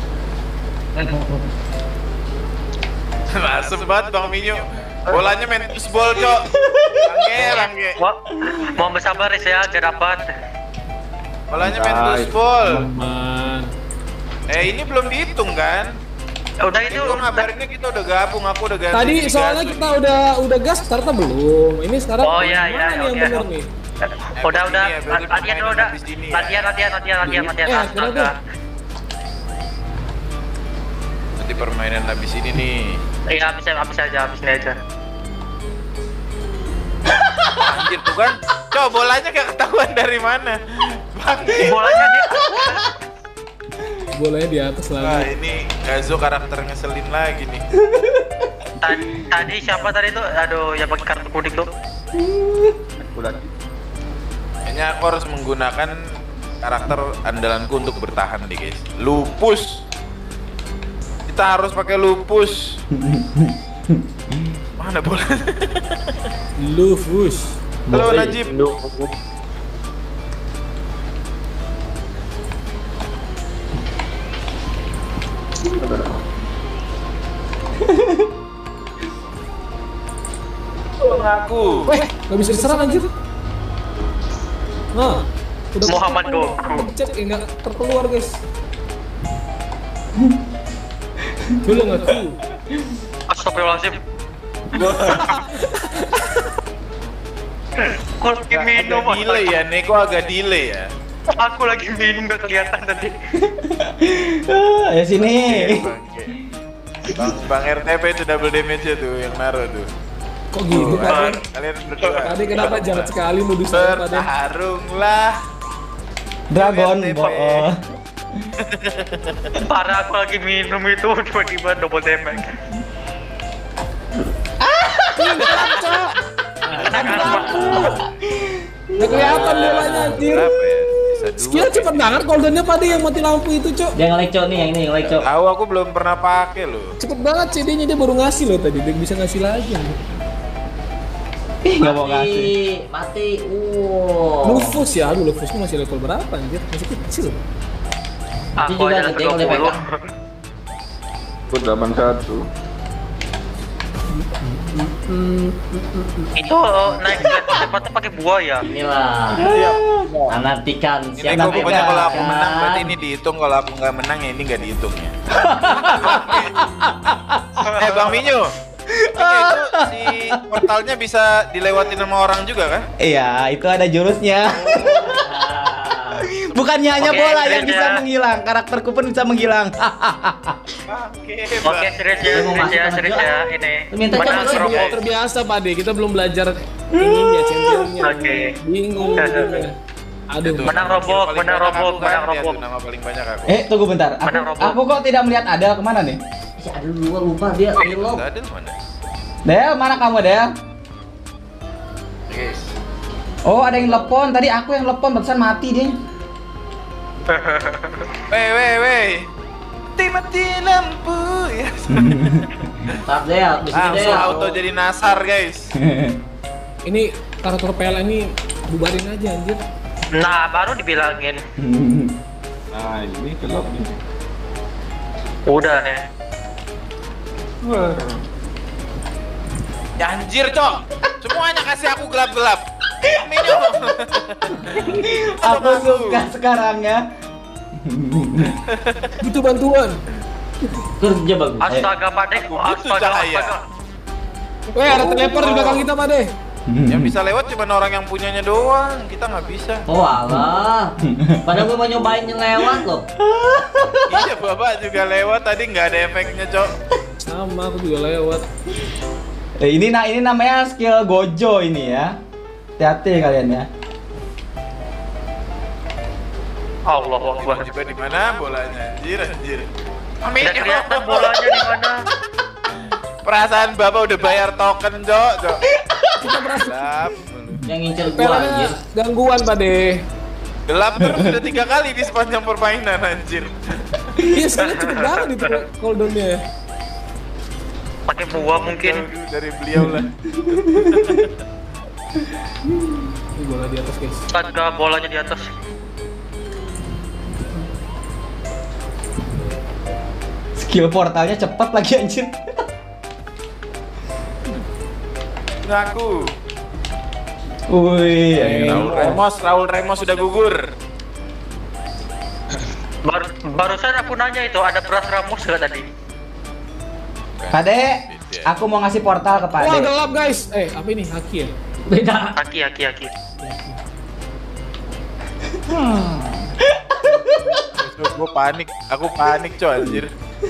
Masuk banget Bang Minyo. Bolanya main ball, Cok. Langge, langge. Wah, mau bersabar ya, gak dapat. Bolanya main ball. Man. Eh, ini belum dihitung kan? Ya udah itu. Itu ngabarinnya kita udah gabung, aku udah ganti. Tadi jadi soalnya gas. kita udah udah gas startnya belum. Ini sekarang Oh, iya, mana iya, nih yang oke. bener nih? Udah, udah. Habis ini ya, berarti Latihan dulu udah. habis ini ya. Latihan, latihan, latihan, latihan, latihan. Eh, Astaga. kenapa? Nanti permainan habis ini nih. Iya, habis habis aja, habis ini aja. Anjir tuh kan. Cok, bolanya gak ketahuan dari mana. Bang. Bolanya dia. Bolanya di atas Wah, lagi. ini Gazo karakter ngeselin lagi nih. Tadi, tadi siapa tadi tuh? Aduh, yang pakai kartu kuning tuh. Kayaknya aku harus menggunakan karakter andalanku untuk bertahan nih guys. Lupus. Kita harus pakai lupus. Mana bola? Lufus. Halo Najib. aku. Weh, nggak bisa diserang anjir. Nah, udah Muhammad Goku. pencet, eh, nggak terkeluar guys. Dulu nggak tuh. Astagfirullahaladzim. Aku lagi minum. Agak delay ya, Neko agak delay ya. Aku lagi minum gak kelihatan tadi. Ah, ya sini. Bangke. Bang, Bang R T P itu double damage nya tuh yang naruh tuh. Kok gitu Kalian, Pak? kalian berdua. Tadi kenapa jahat sekali nuduh saya Pak? Bertarunglah. Dragon R T P. Ball. Parah, aku lagi minum itu tiba-tiba double damage. Nggak kelihatan bolanya anjir. Berapa ya? Bisa dua. Skill cepet banget goldennya Pak yang mati lampu itu cok. Dia nge-lag cok nih, yang ini nge-lag cok. Tahu aku belum pernah pakai loh. Cepet banget C D-nya dia baru ngasih loh tadi. Dia bisa ngasih lagi. Ih, nggak mau ngasih. Mati, wow. Lufus ya, aduh Lufus masih level berapa anjir? Masih kecil. Aku juga aja gede level oleh dua puluh. Aku delapan satu. Itu naik level cepatnya pakai buaya. Inilah. Anartikan. Ini Siapa kok pokoknya yang kalau aku kan? menang berarti ini dihitung, kalau aku nggak menang ya ini nggak dihitung ya. Eh Bang Minyo, ini itu si portalnya bisa dilewatin sama orang juga kan? Iya, itu ada jurusnya. Bukannya hanya Oke, bola yang serius bisa ya. menghilang, karakterku pun bisa menghilang. Oke, Oke, serius ya, Dia mau serius ya, masuk serius juga. ya, ini. Lu minta Menang jangan Masih robot. belum terbiasa Pak De, kita belum belajar ininya championnya. Oke. Bingung. Aduh. Menang robot, Paling menang banyak robot, aku menang kan, ya robot. tuh, nama paling banyak aku. Eh, tunggu bentar. Aku, Mana robot? aku kok tidak melihat Adel kemana nih? Si aduh lupa lupa dia reload. Nggak ada mana? Del, mana kamu Del? Guys, Oh, ada yang telepon. Tadi aku yang telepon, barusan mati dia. weh weh weh, mati mati lampu ya. Tar Del, di sini Langsung Del. auto jadi nasar guys. Ini karakter P L ini bubarin aja anjir. Nah, baru dibilangin. Nah ini gelap nih. Udah nih. Wah. Ya anjir cok, semuanya kasih aku gelap-gelap. Minyo. Aku suka sekarang ya. Butuh bantuan. Kerja bagus. Astaga, Pak Dek. Aku butuh Astaga, cahaya. astaga. Weh, ada teleport di belakang kita Pak De. Yang bisa lewat cuma orang yang punyanya doang, kita nggak bisa. Oh alah. Padahal gue mau nyobain yang lewat loh. Iya bapak juga lewat tadi nggak ada efeknya cok. Sama aku juga lewat. Eh, ini nah ini namanya skill Gojo ini ya. Hati-hati kalian ya. Allah Akbar. Juga di mana bolanya? Anjir anjir. Amin. Tidak kelihatan bolanya di mana. Perasaan bapak udah bayar token cok cok. Kita berhasil. Gelap. Yang ngincer P L gua nya anjir. gangguan Pak De. Gelap terus udah tiga kali di sepanjang permainan anjir. Iya sekarang cepet banget itu cooldownnya. Pakai buah mungkin. Jauh dari beliau lah. Ini bola di atas guys. Astaga, bolanya di atas. Skill portalnya cepat lagi anjir. Ngaku. Wih, Raul Remos, Raul Remos sudah gugur. Baru, barusan aku nanya itu ada beras Ramos nggak tadi? Pade, aku mau ngasih portal ke Wah Pade. gelap guys. Eh apa ini haki ya? Beda. Aki, aki, aki. Gue panik, aku panik coy anjir.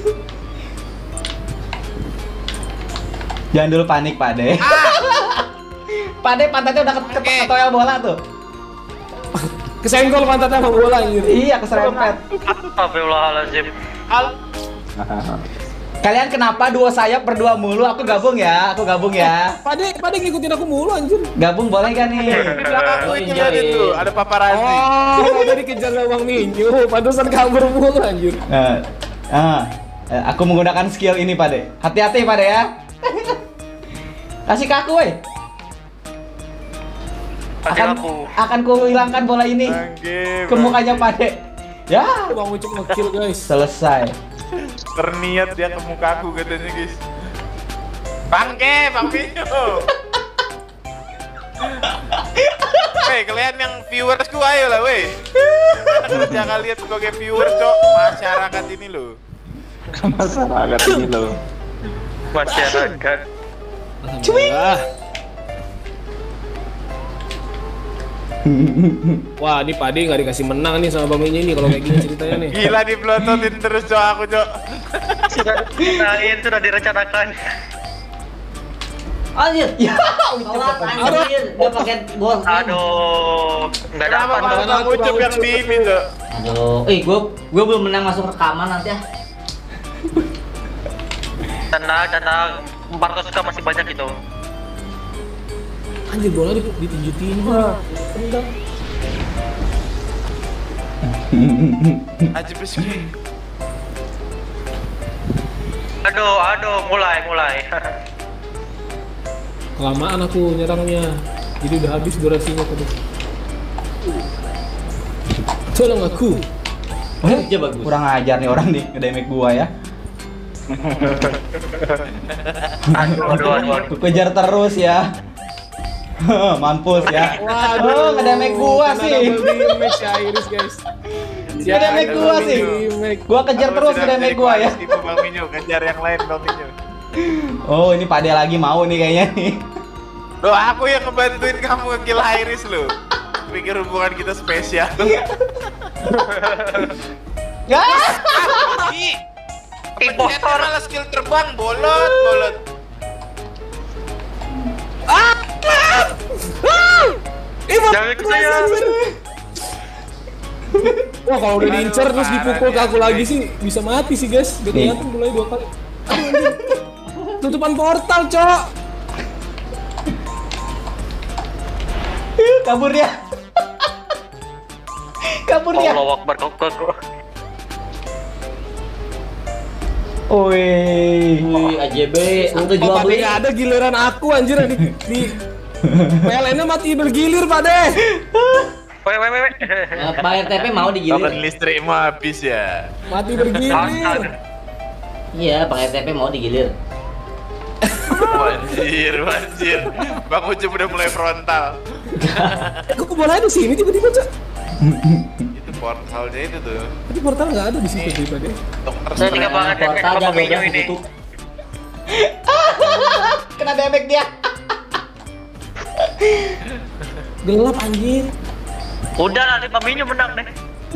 Jangan dulu panik, Pade. Pade pantatnya udah ket- ket- ketoel bola tuh. Kesenggol pantatnya sama bola anjir. Iya, keserempet. Astagfirullahaladzim. Kalian kenapa dua sayap berdua mulu? Aku gabung ya, aku gabung ya. Pade, Pade ngikutin aku mulu anjir. Gabung boleh gak nih? Di belakangku Oh, itu iya, ada iya. tuh, ada paparazzi. Oh, tadi kejar sama Bang Minyu. Pantesan kabur mulu anjir. Nah, ah, eh, aku menggunakan skill ini, Pade. Hati-hati, Pade ya. Kasih ke aku, weh. Kasih Akan, aku. akan ku hilangkan bola ini Bangke, ke mukanya Pade. Ya, Bang Ucup nge-kill guys. selesai. terniat dia ke mukaku katanya guys. Bangke, Bang Minyo. Weh, kalian yang viewersku ayo lah, weh. Kerja kalian sebagai viewers, cok. Masyarakat ini loh. Masyarakat ini loh. Masyarakat. Alhamdulillah. Wah, ini Pade nggak dikasih menang nih sama Bang Minyo nih kalau kayak gini ceritanya nih. Gila dipelototin terus, cok aku, cok. Sudah diceritain, sudah direncanakan. Anjir. Ya, Tolak anjir. Dia pakai bos. Aduh, nggak Kenapa dapat. malah Bang Bang Ucup, Ucup Bang yang Ucup. di ini, cok? Aduh. Eh, gua gua belum menang masuk rekaman nanti ya. Tenang, tenang. Marcos K masih banyak itu. Anjir, bola ditunjukin. Tendang. Aja beski. Aduh, aduh, mulai, mulai. Kelamaan aku nyerangnya. Jadi udah habis durasinya tadi. Tolong aku. Oh, dia bagus. kurang ajar nih orang nih, nge-damage gua ya. Aduh, aduh, aduh, aduh. Aku kejar terus ya. Mampus ya. Oh, nge-damage gua kena sih. double damage ya Iris, guys. Nge-damage gua sih. Gua kejar Aku terus sudah nge-damage menjadi gua ya. koalisi Bang Minyo, kejar yang lain Bang Minyo. Oh, ini Pade lagi mau nih kayaknya nih. Loh, aku yang ngebantuin kamu nge-kill Iris loh. Pikir hubungan kita spesial. Ya. Ih, Impostor. kepencet malah skill terbang, bolot, bolot. Jangan ikut saya. Wah, kalau udah diincer terus dipukul ke aku lagi sih bisa mati sih, guys. Udah Nih. kelihatan mulai dua kali. Aduh, anjir. Tutupan portal, Cok. Kabur dia. Kabur dia. Allah Akbar, kok kok kok. Oi. Wih, A J B, aku Oh, jual Pade beli. nggak ada giliran aku anjir di, di P L N-nya mati bergilir, Pade. Wait, wait, wait. Eh, Pak R T P mau digilir. Token listrikmu habis ya. Mati bergilir. Astaga. Iya, Pak R T P mau digilir. Wanjir, wanjir. Bang Ucup udah mulai frontal. Kok bolanya di sini tiba-tiba, Cok? Itu portalnya itu tuh. Tapi portal nggak ada di situ sih, Pade. Dokter Saya tinggal banget ya, Portal Bapak jam Minyo dua belas ini. tutup. Kena damage dia. Gelap anjir. Udah nanti Bapak Minyo menang deh.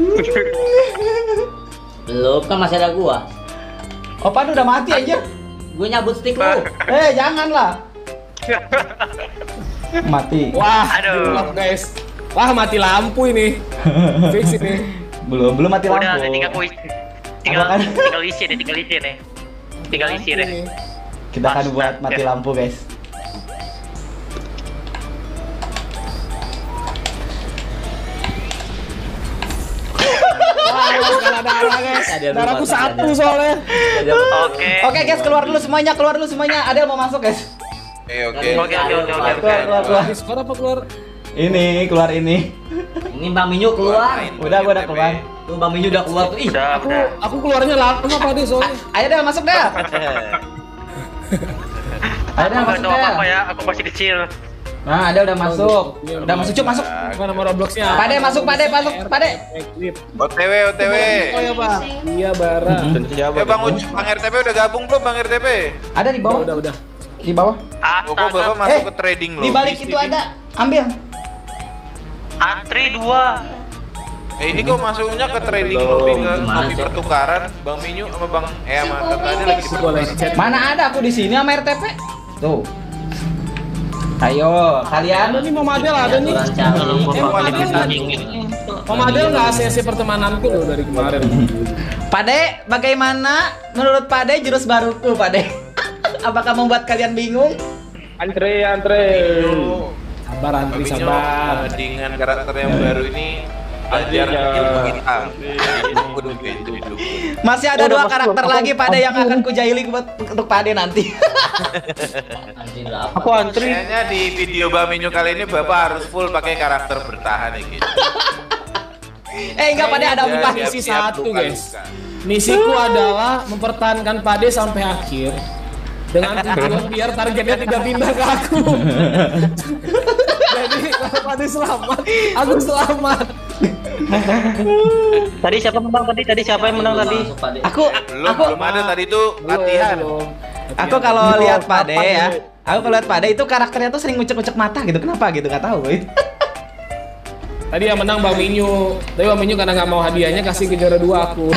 Belum, kan masih ada gua. Opan udah mati aja. Gue nyabut stick lu. Eh, janganlah. Mati. Wah, Aduh. gelap, guys. Wah, mati lampu ini. Fix ini. Belum, belum mati lampu. Udah, nanti tinggal ku tinggal Apa kan? tinggal isi deh, tinggal isi deh. Tinggal isi deh. Ini. Kita akan buat mati lampu, guys. Wah, kalah darah, guys. Ada dua, Darahku ada. satu soalnya. Oke. Oke, guys, keluar dulu semuanya, keluar dulu semuanya. Ada yang mau masuk, guys. Eh, oke. Oke, oke, oke, oke, oke. Keluar, keluar, keluar. Discord apa keluar? Ini, keluar ini. Ini Bang Minyo keluar. Udah, gua udah keluar. Tuh Bang Minyo udah keluar tuh. Ih, Udah, Aku udah. aku keluarnya lama apa deh soalnya. Ayo deh, masuk deh. Ayo Aku deh, nggak masuk tahu apa-apa deh. ya, aku masih kecil. Nah, ada udah masuk. Udah masuk, Cup, masuk. Apa nama Robloxnya? Pade, masuk, Pade, masuk, Pade. O T W, O T W. Oh ya, Pak. Iya, Bara. Eh, Bang Ucup, Bang R T P udah gabung belum, Bang R T P? Ada di Udah, bawah. udah, udah. Di bawah. Oh, kok Bapak Astaga, masuk Eh, ke trading loh. Di balik itu ada. Ambil. antri dua. Eh, ini kok masuknya ke trading lobby ke lobby pertukaran. Bang Minyo sama Bang eh sama Tante Ade lagi Boleh pertukaran. chat. Mana ada aku di sini sama R T P? Tuh. Ayo, kalian. Ada nih Mama Adel ada nih. aturan cari. Eh, Mama Adel nggak? Mama Adel nggak A C C pertemananku loh dari kemarin. Pade, bagaimana menurut Pade jurus baruku, Pade? Apakah membuat kalian bingung? Antre, antre. Sabar Bang antri Minyo sabar. dengan karakter yang baru ini belajar ilmu hitam. Dukun kayak itu dukun. Masih ada dua karakter lagi Pade yang akan kujaili buat untuk Pade nanti. Anjir apa? Aku antri. Kayaknya di video Bang Minyo kali ini Bapak harus full pakai karakter bertahan ya gitu. Eh, enggak Pade ada Dia empat. misi siap-siap satu, luka-luka. guys. Misiku adalah mempertahankan Pade sampai akhir dengan tujuan biar targetnya tidak pindah ke aku. Jadi kalau Pade selamat, aku selamat. Tadi siapa menang tadi? Tadi siapa yang menang tadi? Masuk, Pade. Aku Belum, aku belum ada tadi itu latihan. Belum. aku kalau lihat Pade ya, aku kalau lihat Pade itu karakternya tuh sering ngucek-ngucek mata gitu. Kenapa gitu? Nggak tahu. Tadi yang menang Bang Minyu. Tapi Bang Minyu karena nggak mau hadiahnya kasih ke juara dua aku.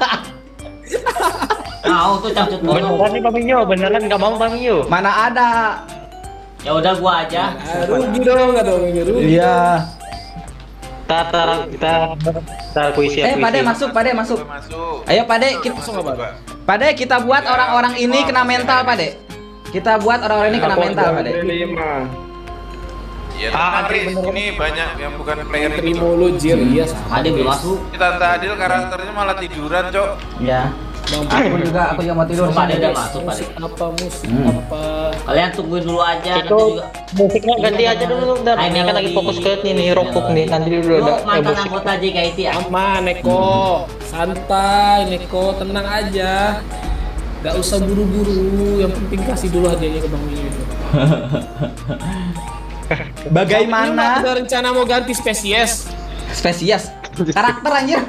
Mau tuh cangcut bodoh. Beneran nih Bang Minyo, beneran nggak mau Bang Minyo. Mana ada? Ya udah gua aja. Ah, rugi dong nggak dong Minyu rugi. Iya. Kita kita kita kita kuisi Eh, Pade masuk, Pade masuk. Masuk. Ayo Pade, kita Masuk nggak, Pak? Pade kita buat orang-orang ini kena mental, Pade. Kita buat orang-orang ini kena mental, Pade. lima. Ya, Ah, tenang, Andri, Riz. bener. Ini banyak yang bukan player Terima ini. lu Jir, iya sama. Pade belum masuk. Ini Tante Adil karakternya malah tiduran, Cok. Ya. Bang Aku juga, aku juga mau tidur. Pade Pade. udah masuk, Pade. musik apa musik Hmm. apa? Kalian tungguin dulu aja. Itu nanti juga. musiknya ganti aja dulu dan Hai, ini kan lagi Melody. fokus ke ini nih rockbook nih. Nanti dulu Lu ada eh, mantan musik. anggota J K I T ya? Aman Neko, santai Neko, tenang aja. Gak usah buru-buru, yang penting kasih dulu hadiahnya ke Bang Minyu. Bagaimana Ada rencana mau ganti spesies? spesies karakter anjir?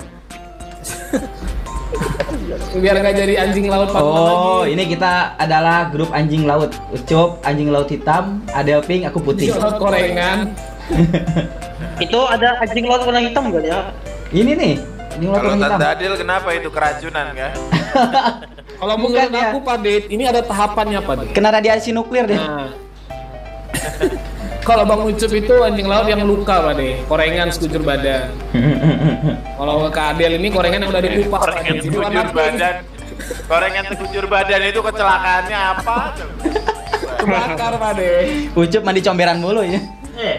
Biar gak jadi anjing laut Fatma Oh, lagi. ini kita adalah grup anjing laut. Ucup anjing laut hitam, Adel pink, aku putih. Jual korengan. Itu ada anjing laut warna hitam enggak ya? Ini nih, anjing laut Kalau warna hitam. Tante Adil kenapa itu keracunan kan? Kalau Bukan menurut ya. aku Pak Det, ini ada tahapannya Pak Det. Kena radiasi nuklir deh. Nah, kalau Bang Ucup itu anjing laut yang luka Pak Det, korengan sekujur badan. Kalau Kak Adel ini korengan yang udah dikupas Pak Korengan Det. Jadi warna sekujur pink. badan. Korengan sekujur badan itu kecelakaannya apa? Kebakar Pak Det. Ucup mandi comberan mulu ya. Eh,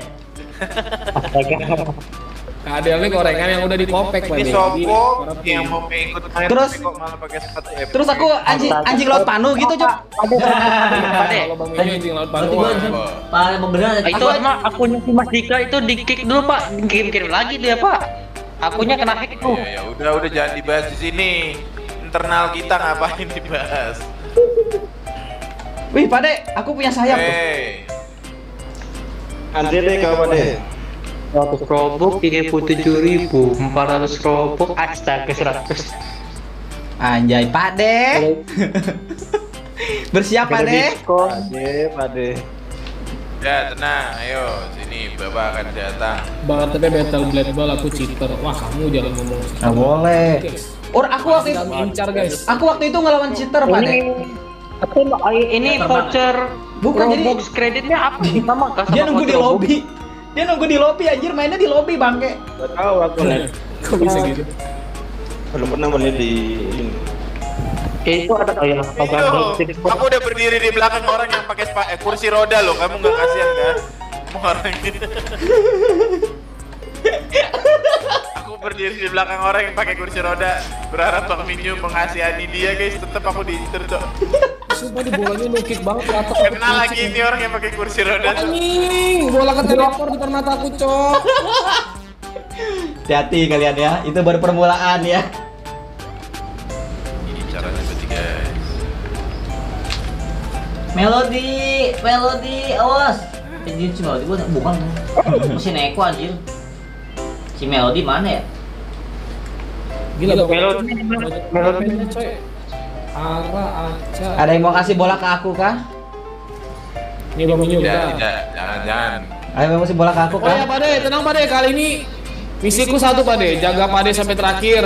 Kak Adel ini korengan yang udah dikopek Pak Ini Det. Jadi, Sopo warna pink. yang mau ikut main Terus- tapi kok malah pakai sepatu F. Terus aku anjing anjing laut panu gitu, Cup. Pade. Kalau Bang Minyu anjing laut berarti Papua. gua Pak beneran. Itu mah akunnya si Mas Dika itu di kick dulu Pak, kirim-kirim lagi dia Pak. Akunnya kena hack tuh. Ya, ya udah udah jangan dibahas di sini. Internal kita ngapain dibahas? Wih, Pade, aku punya sayap tuh. Hei, Andri deh kau deh. seratus robok tiga puluh tujuh ribu, empat ratus robok, astaga seratus. Anjay, Pade. Bersiap, Pade. Pade, pade. ya tenang, ayo sini Bapak akan datang. Banget tapi Battle Blade Ball aku cheater. Wah kamu jangan ngomong. Nggak boleh. Or aku waktu itu, Jangan incar guys. aku waktu itu ngelawan cheater, Pade. Ini aku ini voucher Bukan, jadi- Robux kreditnya apa sama kah sama Dia nunggu di voucher lobby. Dia nunggu di lobby anjir, mainnya di lobby, Bangke. Gak tahu aku nih. Kok bisa gitu? Belum pernah melihat di ini. Robux? Eh, itu ada oh ya Itu, aku udah berdiri di belakang orang yang pakai spa- eh, kursi roda loh. Kamu nggak kasihan kan? Mau orang ini. Aku berdiri di belakang orang yang pakai kursi roda, berharap Bang Minyu mengasihani dia guys. Tetap aku diinter cok. Sumpah di bolanya nukik banget ke atas. Kenal lagi ini orang yang pakai kursi roda cok. Anjing, bola ke teleport depan mataku, Cok. Hati-hati kalian ya, itu baru permulaan ya. Ini caranya berarti guys. Melody, Melody, awas. Anjir si Melody gua bukan. Masih Neko anjir. Si Melody mana ya? Gila, Bang. Melody. Melody, coy. Ara, Aca. Ada yang mau kasih bola ke aku kah? Ini Bang Minyu Tidak, udah. tidak, jangan, jangan. Ada yang mau kasih bola ke aku Oh ya, kah? Pade, tenang Pade. Kali ini misiku satu Pade, jaga Pade sampai terakhir.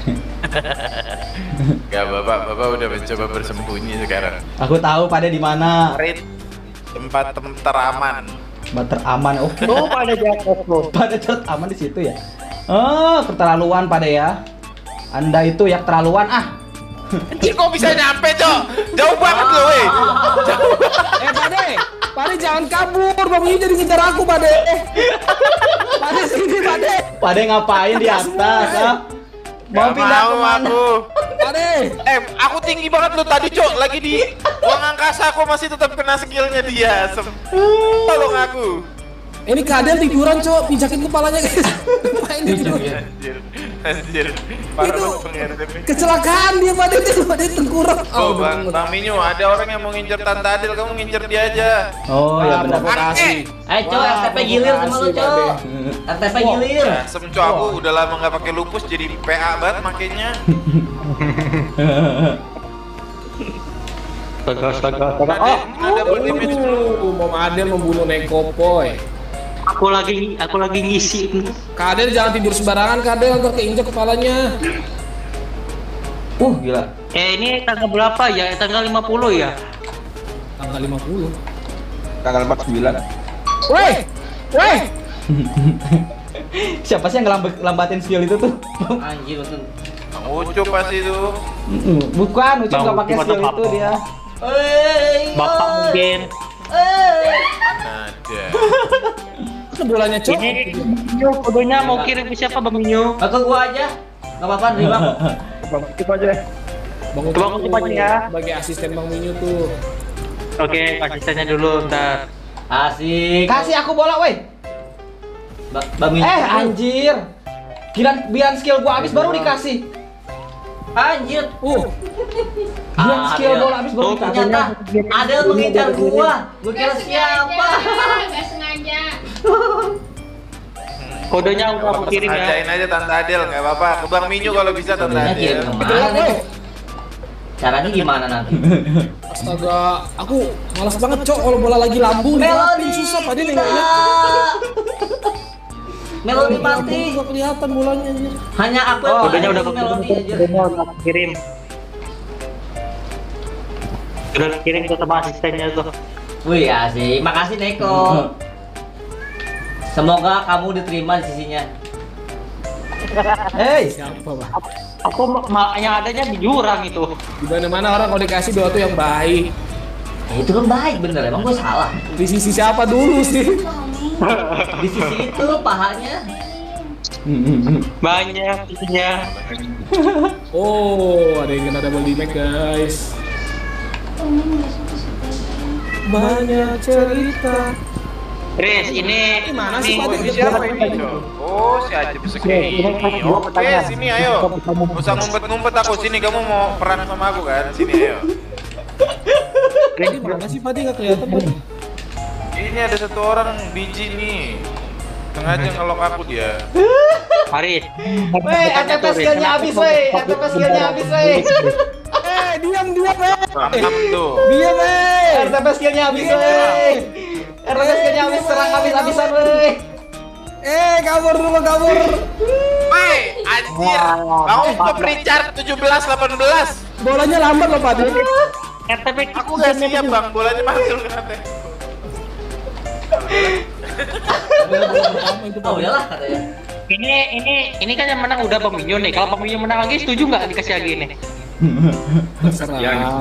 Gak, bapak, bapak udah mencoba bersembunyi sekarang. Aku tahu pada di mana. Rit, tempat tem teraman. Butter aman. Oke. Oh, pada jatuh loh. Pada cat aman di situ ya. Oh, keterlaluan pada ya. Anda itu ya keterlaluan ah. Anjir kok bisa nyampe cok? Jauh banget loh weh. Eh, Pade, Pade jangan kabur. Bang Minyu jadi ngejar aku, Pade. Eh. Pade sini, Pade. Pada ngapain di atas? Ah? Mau Gak pindah mau kemana? aku. Pade. Eh, aku tinggi banget lo tadi cok. Lagi di ruang angkasa aku masih tetap kena skillnya dia. Sem- Tolong aku. Ini keadaan tiduran cok, pijakin kepalanya guys. Ngapain dia tuh? Anjir, anjir. Parah Itu banget Bang R T P. kecelakaan dia pada itu, dia tengkurap. Oh, Bang, Bang Minyo, ada orang yang mau ngincer Tante Adil, kamu ngincer dia aja. Oh ya benar. Provokasi. Eh, Cok, R T P gilir sama lu, Cok. R T P gilir. Ya, semco aku udah lama nggak pakai lupus jadi P A banget makanya. Astaga, astaga, astaga. Ada, Oh, ada berdimit. Oh, Bom Adel membunuh Neko Boy. aku lagi aku lagi ngisi. Kadel jangan tidur sembarangan, Kadel, ntar keinjak kepalanya. Uh gila. Eh, ini tanggal berapa ya? Tanggal lima puluh ya? Tanggal lima puluh. Tanggal empat puluh sembilan. Woi, woi. Siapa sih yang ngelambat lambatin skill itu tuh? Anjir betul. Bang Ucup pasti itu. Mm-mm. Bukan, Ucup Bang nggak pakai Ucup skill atau itu apa? dia. Eh, Bapak mungkin. Ada. Itu bolanya cok. Ini Minyo, kodenya mau kirim ke siapa Bang Minyo? Ke gua aja. Enggak apa-apa, terima. Bang Ucup aja. Bang Bang Ucup aja ya. Sebagai asisten Bang Minyo tuh. Oke, asistennya dulu ntar. Asik. Kasih aku bola, woi. Ba- Bami. Eh anjir. Giliran biar skill gua habis baru dikasih. Anjir. Uh, Giliran Ah, skill Adel. bola habis baru Oh, dikasih. ternyata Adel mengincar gua. Gua kira siapa? Gak sengaja. Kodenya udah aku kirim ya. Ajain aja Tante Adil, nggak apa-apa. Ke Bang Minyo kalau bisa Tante Kodenya kirim Adil. kemana nih? Caranya gimana nanti? astaga, aku malas banget cok kalau bola lagi lambung. Melodi susah pada nih. Melodi mati. Gak kelihatan bolanya anjir. Hanya aku yang Oh, Kodenya udah pakai aku melodi aja. Kodenya udah aku kirim. Udah aku kirim ke tempat asistennya tuh. Wih asik, makasih Neko. Semoga kamu diterima di sisinya. Hey, Siapa bang? Aku ma- yang adanya di jurang itu. Di mana-mana orang kalau dikasih doa tuh yang baik. Ya, itu kan baik bener, emang gue salah. Di sisi siapa dulu sih? Di sisi itu pahanya. Banyak isinya. Oh, ada yang kena double damage guys. Banyak cerita. Riz, ini Mana sih, ini- Pak? Ini siapa ini, Cok? Oh, si Ajib segini. Oke, sini ayo. Gak usah ngumpet-ngumpet aku. Sini, kamu mau peran sama aku kan? Sini ayo. Ini mana sih Padi nggak kelihatan Padi? Ini ada satu orang biji nih. Sengaja ngelok aku dia. Haris. woi, R T P skillnya habis, woi. R T P skillnya habis, woi. Eh, diam diam eh. Paham tuh. Diam eh. R T P skillnya habis, woi. R T P skillnya habis, serang habis-habisan, woi. Eh, kabur dulu kabur. Woi, anjir. Mau ke Richard tujuh belas delapan belas. Bolanya lambat loh Padi. R T P Aku gak siap, Bang. Bolanya mantul ke nanti. Oh udahlah katanya. Ini ini ini kan yang menang udah Bang Minyo nih. Kalau Bang Minyo menang lagi setuju nggak dikasih lagi ini? Terserah.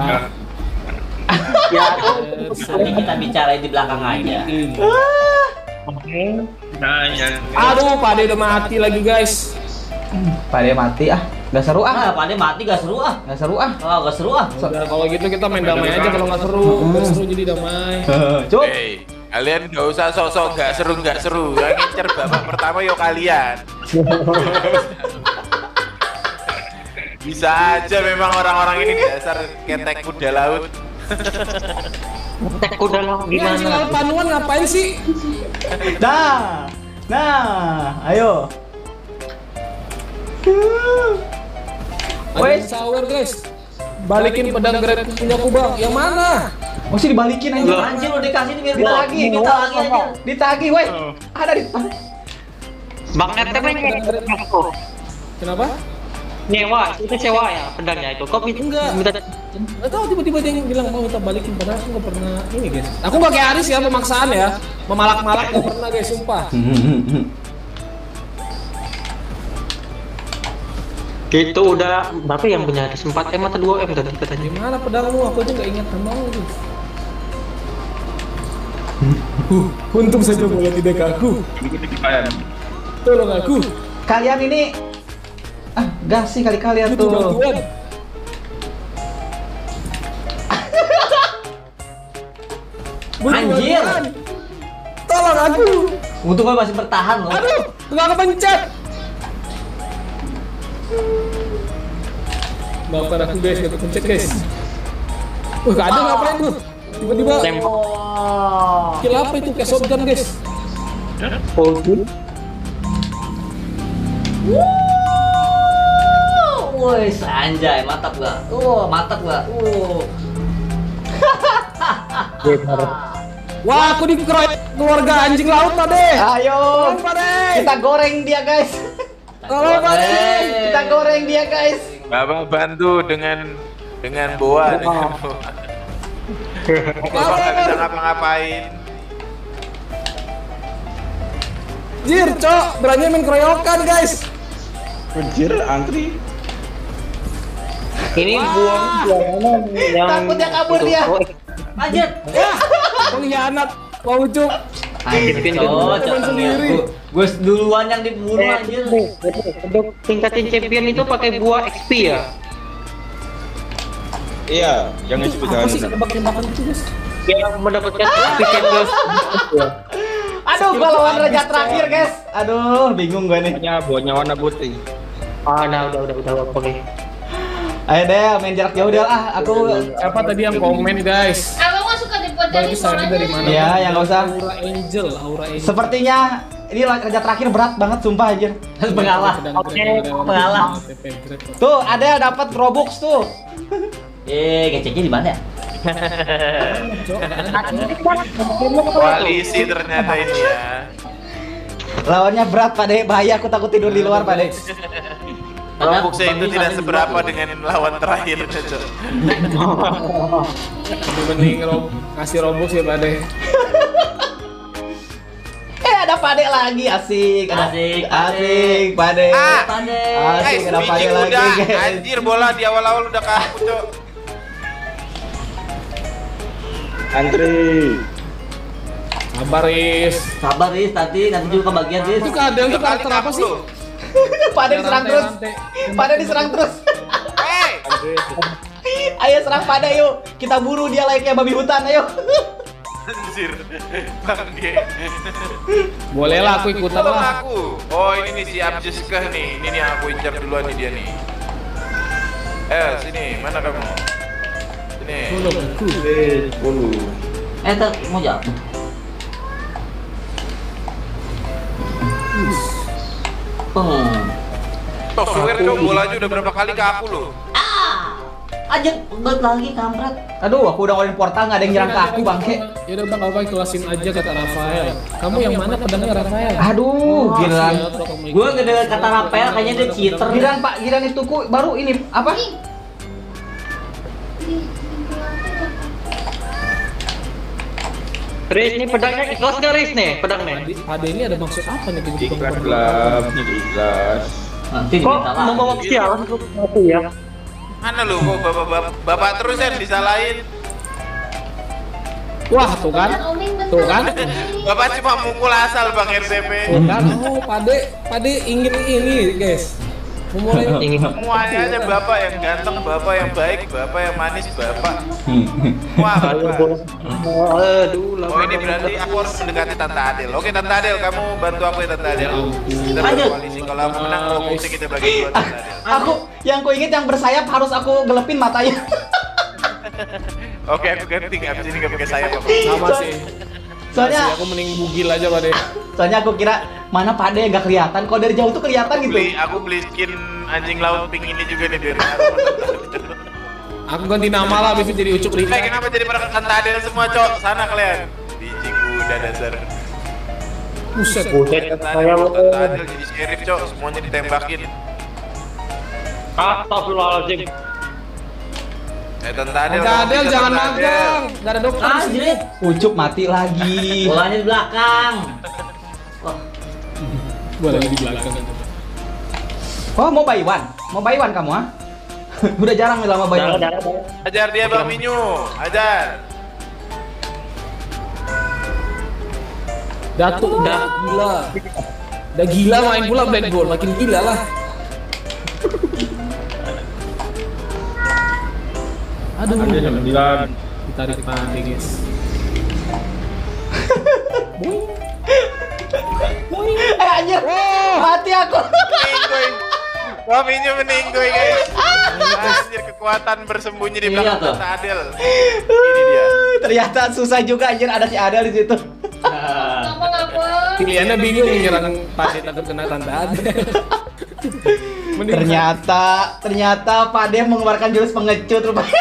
Ya, Nanti kita bicara di belakang aja. Aduh, Padi udah mati lagi guys. Pade mati ah, nggak seru ah, Ah, pada mati gak seru ah. nggak seru ah. Oh, gak seru ah. Udah kalau gitu kita main damai aja kalau nggak seru. Nggak seru jadi damai. Cuk. Hei, kalian gak usah sok-sok gak seru gak seru. Yang ngincer babak pertama yo kalian. Bisa aja memang orang-orang ini dasar ketek kuda laut. tek kuda lah Ini anjing gimana? lawan panuan ngapain sih? Nah, nah, ayo. Ada Wes. shower guys. Balikin pedang grab punya aku bang. Yang mana? Mesti dibalikin aja. Anjir lu dikasih nih biar Ditagih, kita lagi aja. Ditagih, woi. Ada di Bang R T P nyewa aku. Kenapa? Nyewa, itu sewa ya pedangnya itu. Kok itu Enggak. minta Gak tau tiba-tiba dia yang bilang mau minta balikin padahal aku gak pernah ini guys. Aku gak kayak Aris ya pemaksaan ya. Memalak-malak gak pernah guys sumpah. itu udah berapa yang punya Aris? empat M atau dua M tadi katanya. Gimana pedangmu? Aku aja gak ingat namanya guys. Uh, untung saja bola tidak ke aku. Tolong aku. Kalian ini ah, gak sih kali kalian Itu tuh. bantuan. Butuh Anjir. bantuan. Tolong aku. Untung gue masih bertahan loh. Aduh, nggak kepencet. Maafkan aku guys, nggak kepencet guys. Wah, nggak ada ngapain tuh? Tiba-tiba Oh. kill apa itu kayak shotgun guys? Woi, anjay, mantap gak? Uh, mantap gak? Uh. Wah, aku dikeroyok keluarga anjing laut Pade. Ayo, Tolong Pade. kita goreng dia guys. Tolong Pade. Kita goreng dia guys. Bapak bantu dengan dengan boa dengan boa. Bapak nggak bisa ngapa-ngapain. Jir, cok, berani main keroyokan guys. Anjir, antri. Ini buang buang yang Takut dia kabur dia. Anjir. Pengkhianat, mau ucuk. Anjir, Pintu. cocok sendiri. Gue duluan yang dibunuh anjir. Untuk tingkatin champion itu pakai buah X P ya? Iya, jangan sebut Apa sih jangan. tembak-tembakan gitu guys? Yang mendapatkan X P candles. Aduh, gua lawan raja terakhir guys. Aduh, bingung gue nih. Hanya buahnya warna putih. Ah, nah udah udah udah oke. Ayo deh, main jarak jauh deh ah. Aku Siapa tadi yang komen guys? Abang mah suka dibuat dari Bagi saya dari mana? Iya, yang nggak usah. Aura Angel, Aura Angel. sepertinya ini raja terakhir berat banget sumpah anjir. Pengalah. Oke, pengalah. Tuh, ada dapat Robux tuh. Eh, geceknya di mana ya? Koalisi ternyata ini ya. Lawannya berat Pak De, bahaya aku takut tidur di luar Pak De. Robuxnya itu tidak seberapa dengan lawan terakhir Cocok. Mending rob ngasih Robux ya Pak De. Eh ada Pak De lagi, asik. Ada- Asik, Pak De. asik Pak De. Ah. Pade. Asik, Guys, ada Pak De biji lagi udah. guys. Anjir, bola di awal-awal udah kaku, Cok. Antri. Sabar Is. Sabar Riz, nanti nanti juga kebagian Riz. Itu keadaan itu Tiga kali karakter apa kaku sih? lu. Pak De diserang terus. Rantai-rantai. Pak De diserang terus. Hey! Ayo serang Pak De yuk. Kita buru dia layaknya babi hutan ayo. Anjir. Bang G. Boleh lah aku ikutan Tolong lah. aku. Oh, ini nih si Abjiskah nih. Ini nih yang aku incar duluan nih dia nih. Eh, sini. Mana kamu? Sini. sepuluh. Eh, ter mau jatuh. Peng. Tok suwer dong, bola aja udah berapa kali ke aku loh. Anjir, bet lagi kampret. Aduh, aku udah ngeluarin portal nggak ada yang nyerang ke aku bangke. Ya udah Bang, apa ikhlasin aja kata Rafael. Kamu yang mana pedangnya Rafael? Aduh, giliran. Gue ngedengar kata Rafael kayaknya dia cheater. Giliran Pak, giliran itu ku baru ini apa? Riz, ini pedangnya ikhlas nggak Riz nih? Pedangnya. Ade ini ada maksud apa nih? Ikhlas lah, ikhlas. Nanti Kok diminta lagi. membawa kesialan aku ya? Mana lu kok bapak, bapak, bapak terus yang disalahin. Wah, tuh kan? Tuh kan? Bapak cuma mukul asal Bang R T P. Kan? Oh, Pade, Pade ingin ini, guys. Memulai Ingin. Semuanya aja bapak yang ganteng, bapak yang baik, bapak yang manis, bapak. Wah, bapak. Aduh, Oh ini berarti aku harus mendekati Tante Adel. Oke Tante Adel, kamu bantu aku ya Tante Adel. Kita Lanjut. berkoalisi. Kalau aku menang, Robuxnya kita bagi dua Tante Adel. Aku yang ku inget yang bersayap harus aku gelepin matanya. Oke aku ganti, abis ini gak pakai sayap apa. sama sih. Soalnya Masih aku mending bugil aja, Pade. soalnya aku kira mana Pak De nggak kelihatan. Kalau dari jauh tuh kelihatan gitu. Beli, aku beli skin anjing laut pink ini juga nih dari aku. Aku ganti nama lah, habis itu jadi Ucup Eh Rika. kenapa jadi pada Tante Adel semua cok? Sana kalian. Biji kuda dasar. Buset. Tante Adel, Tante Adel jadi sheriff cok, semuanya ditembakin. Astagfirullahaladzim. Eh Tante Adel, Tante kamu Adel bisa, jangan Tante Adel. magang. Gak ada dokter di sini. Anjir, Ucup mati lagi. bolanya di belakang. Wah, Gua lagi di belakang. Oh mau buy one? Mau buy one kamu ah? Udah jarang nih lama buy Darah, one. darah, darah. Ajar dia Bang Minyu, ajar. Datuk udah gila. Udah gila main pula Black Gold, makin gila lah. Aduh, Ada sembilan. ditarik Pade, guys. anjir. Mati aku. Meninggoy. Wafinya meninggoy guys. Anjir, kekuatan bersembunyi di Iya, belakang tuh. Tante Adel. Ini dia. Ternyata susah juga anjir, ada si Adel di situ. Ngomong apa? Pilihannya bingung nyerang Pade takut kena Tante Adel. Mending Ternyata, ternyata Pak De mengeluarkan jurus pengecut rupanya.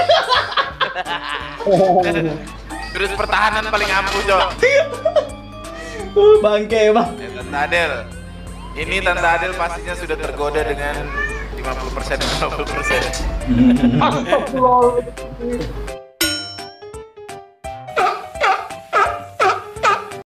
Terus pertahanan paling ampuh, Cok. Uh, Bangke bang. Eh, Tante Adel. Ini Tante Adel pastinya sudah tergoda dengan lima puluh persen lima puluh persen. Astagfirullah.